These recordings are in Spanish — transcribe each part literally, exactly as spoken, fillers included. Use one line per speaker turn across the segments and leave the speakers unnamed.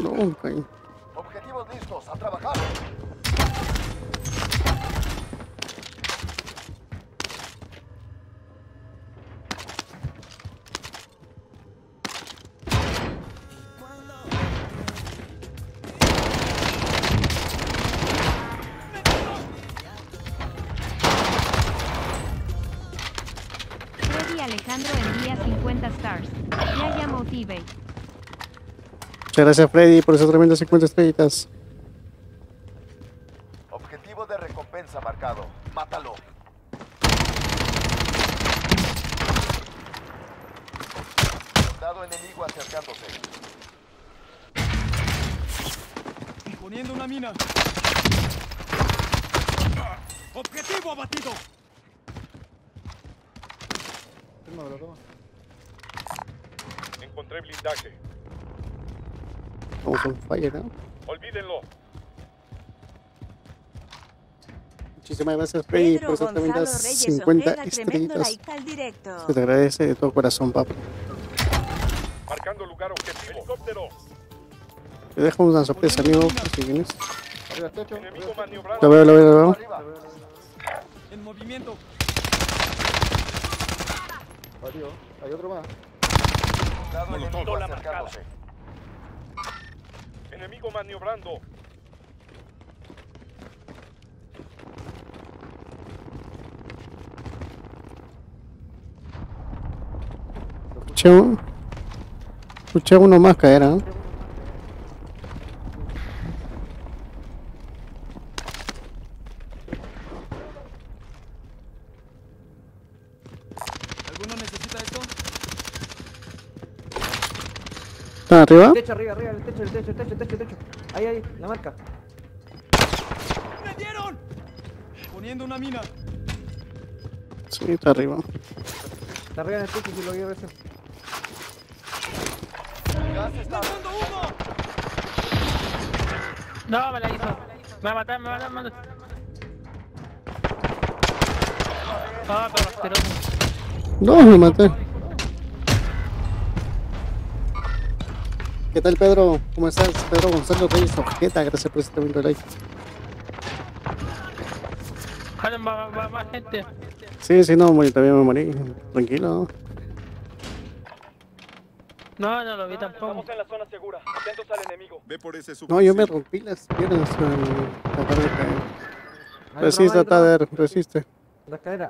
No, okay.
Objetivos listos, a trabajar.
Freddy Alejandro envía cincuenta stars. Yaya Motivate.
Muchas gracias, Freddy, por esas tremendas cincuenta estrellitas.
Objetivo de recompensa marcado. Mátalo. Soldado enemigo acercándose.
Poniendo una mina. Objetivo abatido.
Encontré blindaje.
Vamos on fire, ¿no?
Olvídenlo.
Muchísimas gracias, Freddy, por esas tremendas cincuenta estrellitas. Se te agradece de todo corazón, papá.
Marcando lugar objetivo. Helicóptero.
Te dejo una sorpresa, amigo, si vienes.
Enemigo maniobrando.
Lo veo, lo veo, lo veo.
En movimiento.
Hay otro más. Soldado enemigo acercándose.
Enemigo maniobrando.
Escuché, un... Escuché uno más caer, ¿eh?
¿Alguno necesita esto?
¿Están arriba?
El techo, arriba, arriba, el techo, el techo, el techo, el techo, el techo. Ahí, ahí, la marca.
¡Me dieron! Poniendo una mina.
Sí, está arriba.
Está arriba en el techo, si lo vio recién.
Gas está.
¡Lanzando humo!
No, me la hizo. Me va a matar, me va a matar. Ah, pero asqueroso.
No, me maté. ¿Qué tal, Pedro? ¿Cómo estás? Pedro Gonzalo Reyes Ojeta, gracias por este tremendo like.
Jale, va, va, más gente.
Sí, sí, no, muy- también me morí. Tranquilo.
No, no lo vi tampoco.
Estamos en la zona segura. Atentos al enemigo.
Ve por ese
No, yo me rompí las piernas al tratar de caer.
Hay
Resiste,
otro más, hay otro
Tader, resiste.
más. La escalera.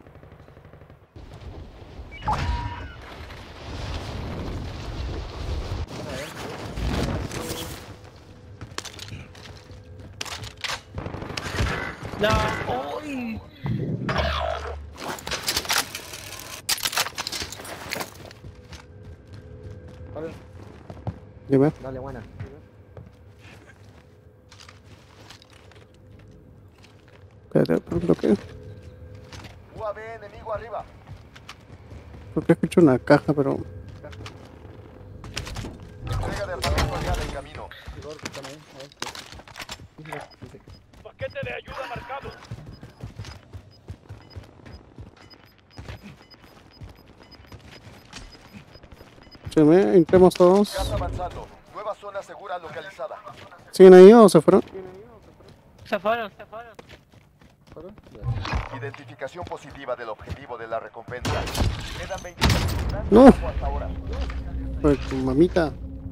No, uy.
Dime.
Dale, buena.
Espérate, ¿por qué?
U A V enemigo arriba.
Porque escucho una caja, pero...
Entrega de armamento aliado en camino.
paquete de ayuda marcado.
Se me entremos todos.
Gas avanzando. Nueva zona segura localizada.
¿Siguen ahí o se fueron?
Se fueron, se fueron.
Identificación positiva del objetivo de la recompensa. Quedan veinte segundos.
No.
Hasta ahora.
Pues tu mamita.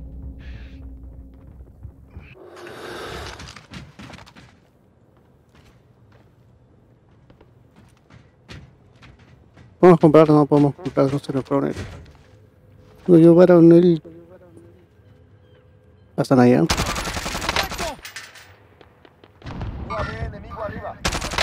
Podemos comprar, no podemos comprar, no se lo ponen. Lo llevaron el... Pasan allá.
U A V enemigo arriba.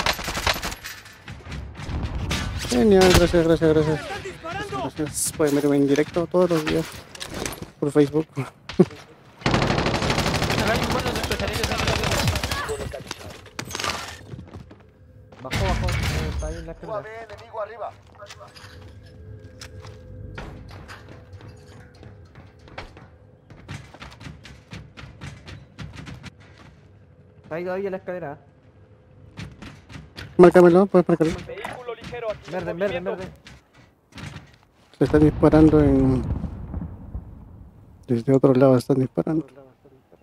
Genial, gracias, gracias, gracias.
¡Están disparando!
Gracias. Pueden verme en directo todos los días por Facebook.
Acá hay un vuelo de especialistas.
Bajó, bajó. Eh, Está ahí en la
U A
escalera.
V enemigo arriba.
Está ahí todavía en la escalera.
Márcamelo, puedes marcarlo.
Vehículo ligero aquí.
Verde, verde, verde.
Se están disparando en... Desde otro lado están disparando.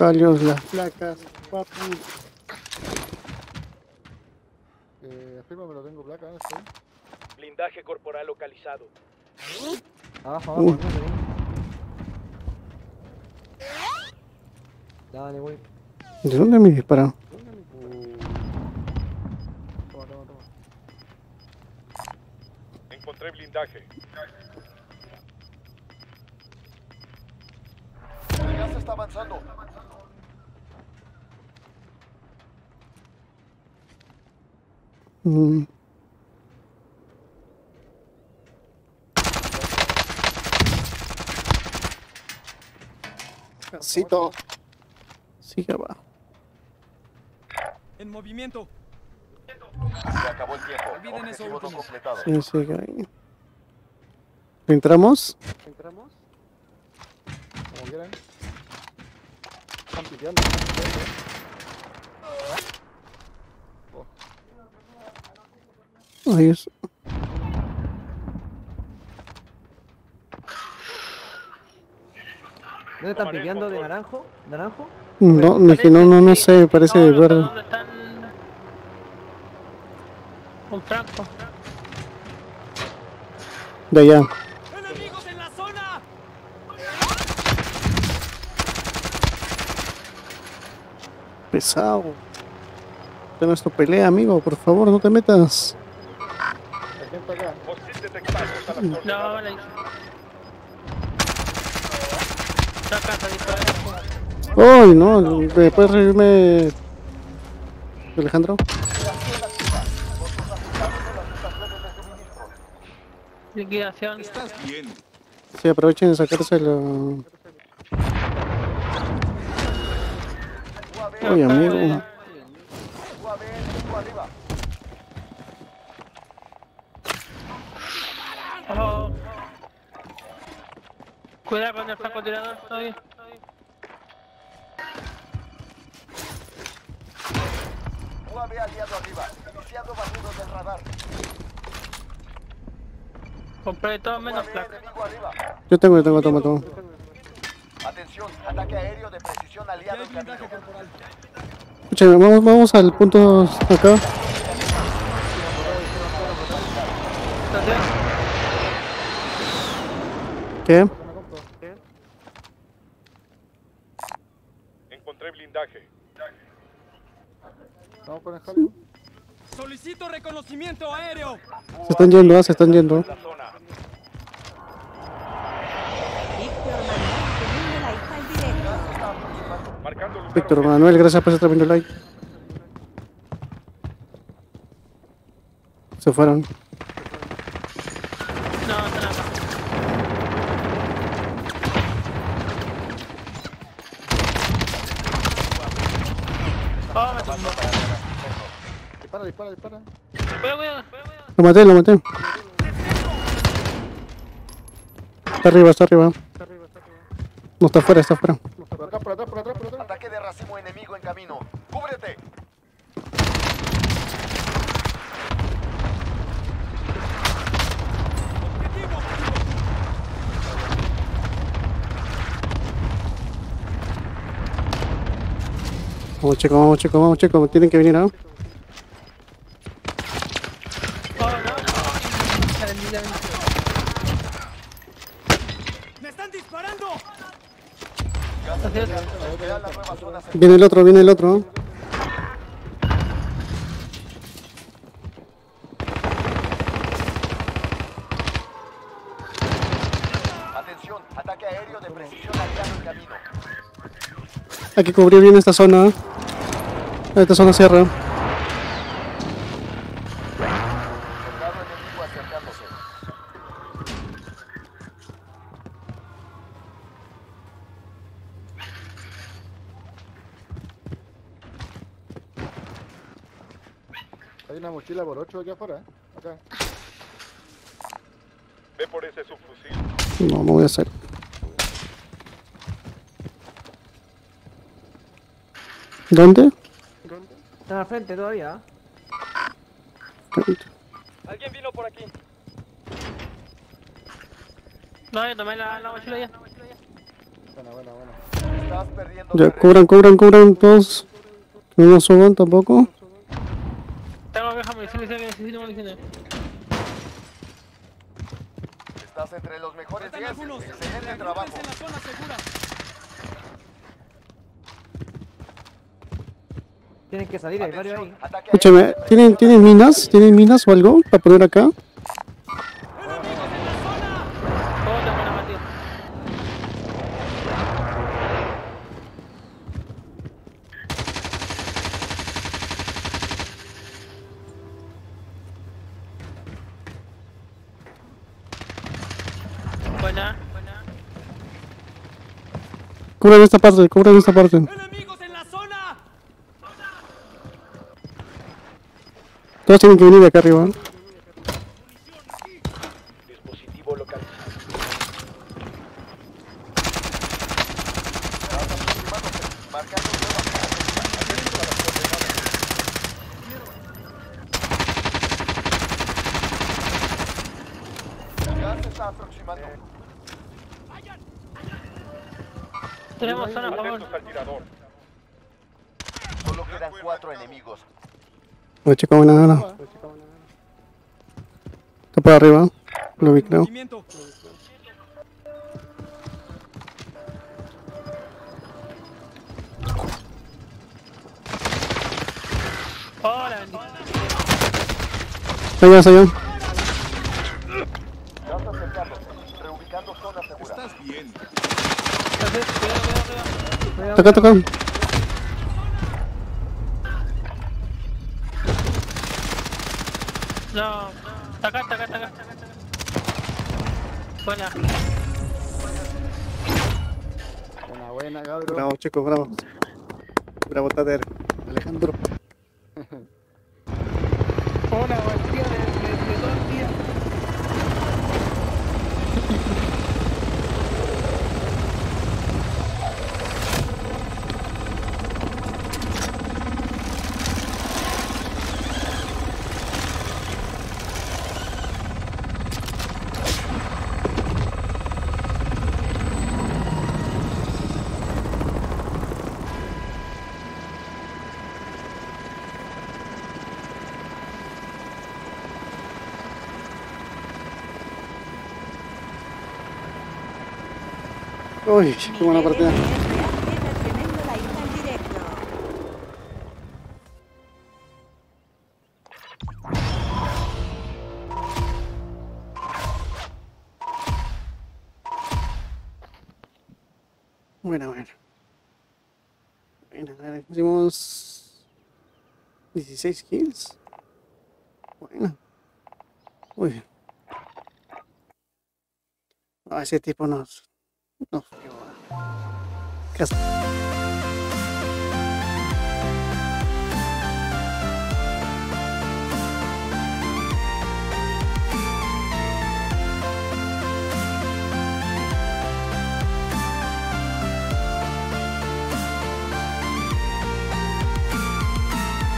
Calios, las placas, papu.
Eh, afírmame, lo tengo placa, ¿eh? ¿Sí?
Blindaje corporal localizado.
Abajo,
Uh.
abajo. Dale, güey.
¿De dónde me disparan?
Uh. Toma, toma, toma.
Encontré blindaje.
El gas está avanzando.
Mm. Casito. Sigue abajo.
En movimiento.
Se acabó el tiempo.
Olviden eso
Objetivo no
último.
completado.
Sí, sigue ahí. ¿Entramos?
¿Entramos? Como quieran. Están piteando. Están piteando. Oh.
Ahí es.
¿Dónde están piqueando? ¿De naranjo? ¿Naranjo?
No, es que no, no, no sé, parece
No, no sé
verde.
dónde están. Un franco.
De allá.
¡Enemigos en la zona!
Pesado. Esta no es tu pelea, amigo, por favor, no te metas.
¿A quién está acá?
Hostil detectado. Está las
No,
coordenadas.
vale. Está casa disparando.
¡Ay, no! ¿Me puedes reírme, Alejandro?
Liquidación.
Sí, aprovechen de sacarse la... Ay, amigo.
U A V enemigo arriba.
Oh. Cuidado con el francotirador todavía.
U A V aliado arriba. Iniciando batidos del radar.
Compré todo menos
U A V
placa.
enemigo arriba.
Yo tengo, yo tengo, toma, toma.
Atención, ataque aéreo de precisión
Ya
aliado
hay
en camino.
blindaje corporal.
Escúchame, vamos, vamos al punto acá. ¿Qué?
Encontré blindaje.
Vamos con el Jaleo.
Solicito reconocimiento aéreo.
Se están yendo, ah, se están yendo.
La zona. Marcando lugar
Víctor
objetivo.
Manuel, gracias por estar viendo el like. Se fueron.
No, no, no. Oh, me tumbó.
Dispara, dispara, dispara.
Cuidado, cuidado.
Lo maté, lo maté. Está arriba, está arriba. No, está afuera, está afuera.
Por acá, por atrás, por atrás, por atrás.
Ataque de racimo enemigo en camino. ¡Cúbrete!
Vamos, chicos, vamos, chicos, vamos, chicos. Tienen que venir, ¿no?
Oh, no, no. Salí de ahí.
¡Me están disparando!
Vean la nueva zona.
Viene el otro, viene el otro.
Atención, ataque aéreo de precisión aliado en camino.
Hay que cubrir bien esta zona. Esta zona cierra.
Soldado enemigo acercándose.
Hay una mochila por ocho aquí afuera, ¿eh? Acá.
Ve por ese subfusil.
No, no voy a hacer. ¿Dónde?
Están al frente todavía.
Alguien vino por aquí.
No, yo tomé la, la mochila ya.
Buena, buena, buena.
Estás perdiendo
Ya,
terreno.
cubran, cubran, cubran todos. No nos suban tampoco.
Tengo que municiones, necesito municiones.
Estás entre los mejores
Faltan
diez.
algunos.
Excelente trabajo.
Reagrúpense en la zona segura.
Tienen que salir, hay varios ahí.
Atención, ataque
Escúchame,
aéreo.
¿tienen, ¿tienen minas? ¿Tienen minas o algo para poner acá?
¡Enemigos en la zona!
Oh, tengo una batida. Buena, buena.
Cubran esta parte, cubran esta parte.
¡Enemigos en la zona!
Todos tienen que venir de acá arriba.
Dispositivo localizado.
Marcando nuevas zonas. Ya se está aproximando.
Tenemos zona a favor.
Atentos al tirador.
Solo quedan cuatro enemigos.
No checamos nada. Está por arriba. Lo vi, creo.
Movimiento.
Hola,
Está allá, está allá.
Ya está acercándose. Reubicando zona segura.
cuidado, cuidado, cuidado.
Está acá, está acá.
No, está acá, está acá, está acá. Buena.
Buena, buena, cabrón.
Bravo, chicos, bravo. Bravo, Tader. Alejandro.
Una batida de, de, de todo el día.
Uy, qué buena partida.
Tremendo la isla en directo.
Bueno, bueno. Bueno, a ver, hicimos dieciséis kills. Bueno. Muy bien. Ah, ese tipo nos... nos... Casi.